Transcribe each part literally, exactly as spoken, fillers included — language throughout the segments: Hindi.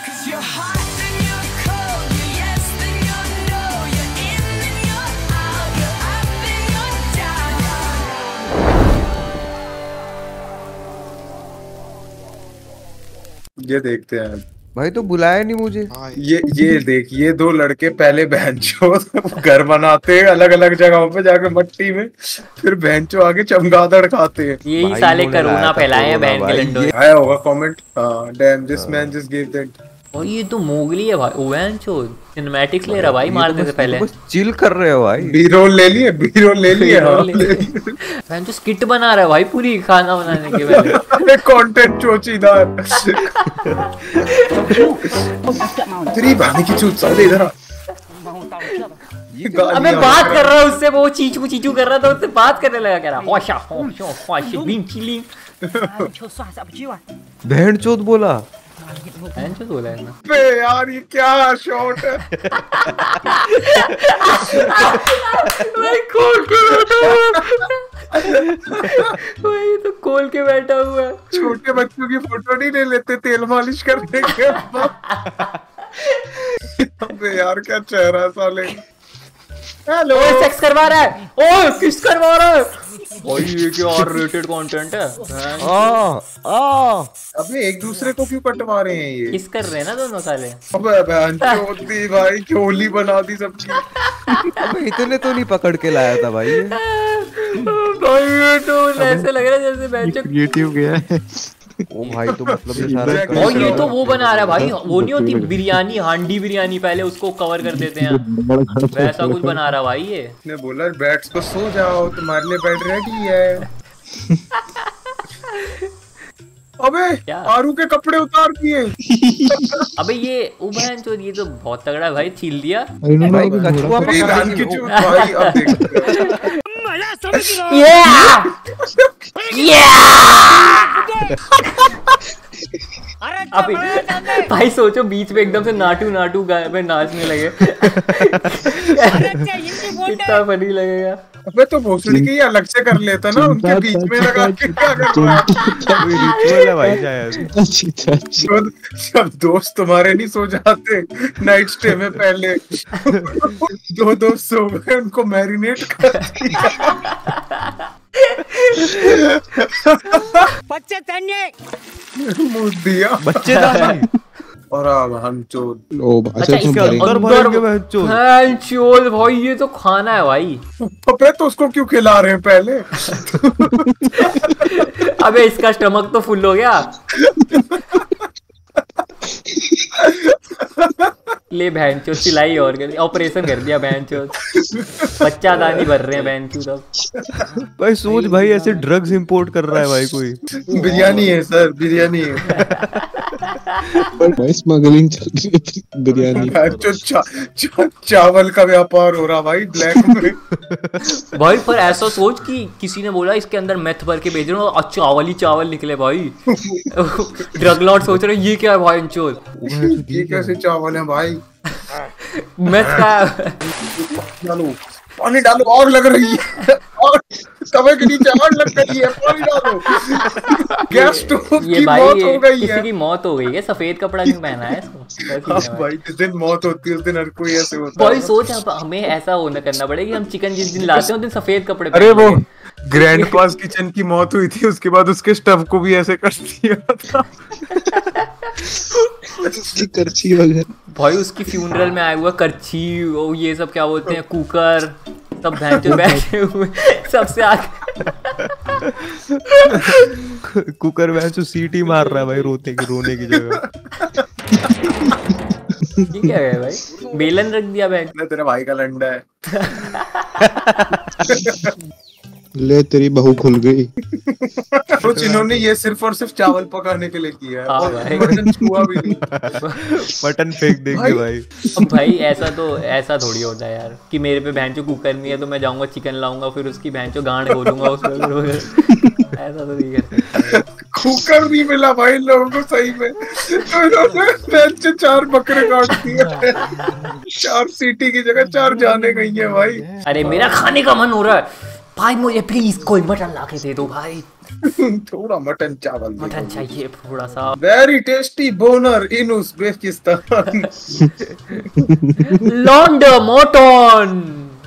ये देखते हैं भाई, तो बुलाया नहीं मुझे। ये ये देख, ये दो लड़के पहले बहनचो घर बनाते हैं अलग अलग जगहों पे जाके मट्टी में, फिर बहनचो आगे चमगादड़ खाते हैं। यही साले कोरोना फैलाए हैं बहन के लंडो। आया होगा कमेंट, हां damn this man just give that. और ये तो मोगली है भाई, ओवैंचो सिनेमैटिक्स ले रहा भाई मारने से पहले। बस चिल कर रहे हो भाई। बी-रोल ले लिए, बी-रोल ले लिए। मैं तो स्किट बना रहा है भाई पूरी खाना बनाने के पहले। कंटेंट चोचीदार। तेरी भाभी की चूत साले इधर आ। अब मैं बात कर रहा हूँ उससे, वो चीचू चीचू कर रहा था, उससे बात करने लगा, कह रहा होशा होशो होशी बिंग चिलिंग। बहन चोद बोला। बहन चोद बोला है ना बे यार, ये क्या शॉट है। मैं खोल के बैठा हूँ भाई, तो खोल के बैठा हुआ है। छोटे बच्चों की फोटो नहीं ले लेते तेल मालिश करने के बाद। अबे यार क्या चेहरा है साले। हेलो, सेक्स करवा रहा है। ओए किस करवा रहा है भाई, ये क्या आर रेटेड कंटेंट है। आ आ अबे एक दूसरे को क्यों कटवा रहे हैं ये? किस कर रहे हैं ना दोनों साले। अबे बहन चोदी भाई, चोली बना दी सबकी। अबे इतने तो नहीं पकड़ के लाया था भाई। भाई ये तो ऐसे लग रहा है जैसे बेंच क्रिएटिव गया है। ओ भाई, तो मतलब ये सारा। और ये तो वो बना रहा है भाई, वो नहीं होती बिरयानी, हांडी बिरयानी, पहले उसको कवर कर देते हैं, वैसा कुछ बना रहा भाई ये। ने बोला बैट्स को सो जाओ, तुम्हारे लिए बेड रेडी है। अबे आरू के कपड़े उतार दिए। अबे ये उबहन चोद, ये तो बहुत तगड़ा भाई, छील दिया भाई कछुआ पकड़ की चूत भाई। अब देख अभी भाई सोचो बीच में एकदम से नाटू नाटू गाय में नाचने लगे। कितना फनी लगेगा। अबे तो भोसड़ी के ही अलग से कर लेता ना, उनके बीच में लगा के क्या कर रहा है भाई। शायद सब सब दोस्त तुम्हारे नहीं सो जाते नाइट स्टे में पहले। दो दोस्त सो गए, उनको मैरिनेट कर बच्चे मुंह दिया बच्चे दानी। और अब हम चोद। ओ अच्छा, इसके अंदर भरेंगे बहन चोद। बहन चोद भाई, ये तो खाना है भाई। अबे तो उसको क्यों खिला रहे हैं पहले? अबे इसका स्टमक तो फुल हो गया। ले बहन चोद, सिलाई और कर ऑपरेशन कर दिया बहन चोद, बच्चा दानी भर रहे हैं बहन चोद। भाई सोच भाई, ऐसे ड्रग्स इंपोर्ट कर रहा है भाई कोई। बिरयानी है सर, बिरयानी है। भाई स्मगलिंग चल रही है बिरयानी। जो चा, चा, चावल का व्यापार हो रहा भाई ब्लैक में। भाई पर ऐसा सोच कि किसी ने बोला इसके अंदर मेथ भर के भेज रहे हो, और चावल ही चावल निकले भाई। ड्रग लॉर्ड सोच रहे ये क्या है भाई चोद, ये कैसे चावल है भाई? मेथ का। डालो पानी, डालो, और लग रही है, और तवे के नीचे आग लग रही है, पानी डालो। गैस स्टोव की मौत हो गई है। किसी की मौत हो गई है, सफेद कपड़ा क्यों पहना है इसको? भाई जिस दिन मौत होती है उस दिन हर कोई ऐसे होता है। भाई सोच हमें ऐसा होना करना पड़ेगा कि हम चिकन जिस दिन लाते हैं उस दिन सफेद कपड़े। अरे वो ग्रैंड पास किचन की मौत हुई थी, उसके बाद उसके स्टव को भी ऐसे कर दिया था। करछी वगैरह भाई उसकी फ्यूनरल में आया हुआ करछी, ये सब क्या बोलते हैं, कुकर, सब भैंसे बैठे हुए सबसे आगे। कुकर भैंसो सीटी मार रहा है भाई, रोते की रोने की जगह। ये क्या है भाई, बेलन रख दिया बैग में। तेरे भाई का लंडा है। ले तेरी बहू खुल गई। कुछ इन्होंने ये सिर्फ और सिर्फ चावल पकाने के लिए किया है, और बटन छुआ भी नहीं। बटन फेंक देंगे भाई। अब भाई ऐसा तो ऐसा थोड़ी होता है यार कि मेरे पे बहन चो कुकर नहीं है तो मैं जाऊंगा चिकन लाऊंगा, फिर उसकी बहन चो गांड खोलूंगा उसमें। ऐसा तो नहीं कर सकता। कुकर नहीं मिला भाई लोगों को सही में, तो इन्होंने बहन चो चार बकरे काट दिए। चार सीटी की जगह चार जाने गई है भाई। अरे मेरा खाने का मन हो रहा है। भाई मुझे प्लीज कोई मटन ला के दे दो भाई। थोड़ा मटन चावल मटन चाहिए थोड़ा सा। Very tasty boner in Uzbekistan. लॉन्ड मटन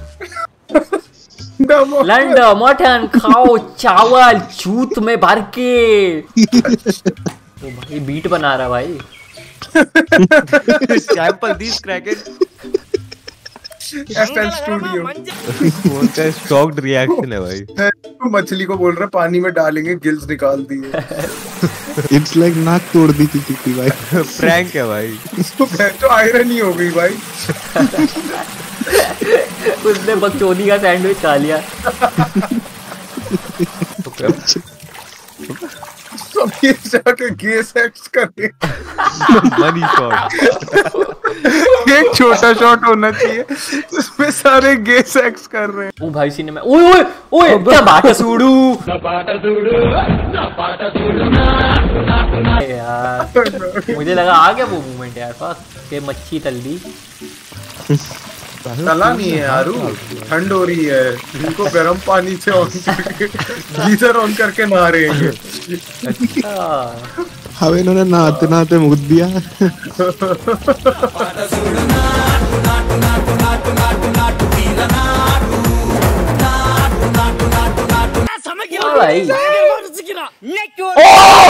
लंड मटन खाओ चावल चूत में भर के। ओ भाई बीट बना रहा भाई। सैंपल दिस क्रैकेट एफएल स्टूडियो। उनका स्टॉक्ड रिएक्शन है भाई। मछली को बोल रहा पानी में डालेंगे गिल्स निकाल दिए। इट्स लाइक नाक तोड़ दी थी चिट्टी भाई। प्रैंक है भाई। उसको तो आयरन ही हो गई भाई। उसने बकचोदी का सैंडविच खा लिया। सब ये जाके गे सेक्स करे। Money shot. एक छोटा शॉट होना चाहिए उसमें सारे गे सेक्स कर रहे हैं। ओ भाई सिनेमा ओए ओए ओए क्या बाटा सूडू यार। मुझे लगा आ गया वो मूवमेंट यार पास के मच्छी तल दी। तला नहीं है यारू ठंड हो रही है इनको गर्म पानी से ऑन करके गीजर ऑन करके नहा रहे हैं। अच्छा हवे इन्होंने नहाते नहाते मुद दिया। भाई